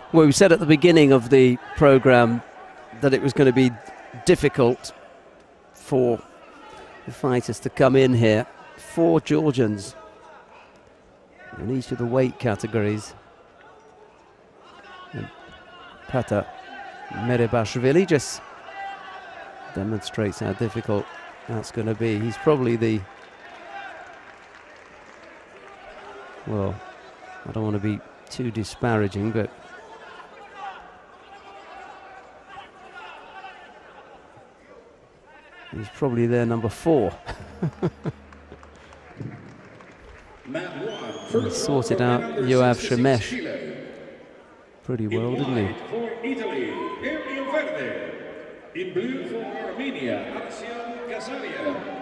Well, we said at the beginning of the programme that it was going to be difficult for the fighters to come in here. 4 Georgians in each of the weight categories. And Petr Merebashvili just demonstrates how difficult that's going to be. He's probably the, well, I don't want to be too disparaging, but he's probably their number 4. He sorted out Yoav Shemesh pretty well, didn't he? For Italy, Verde. In blue for Armenia, Alexia Gazaria.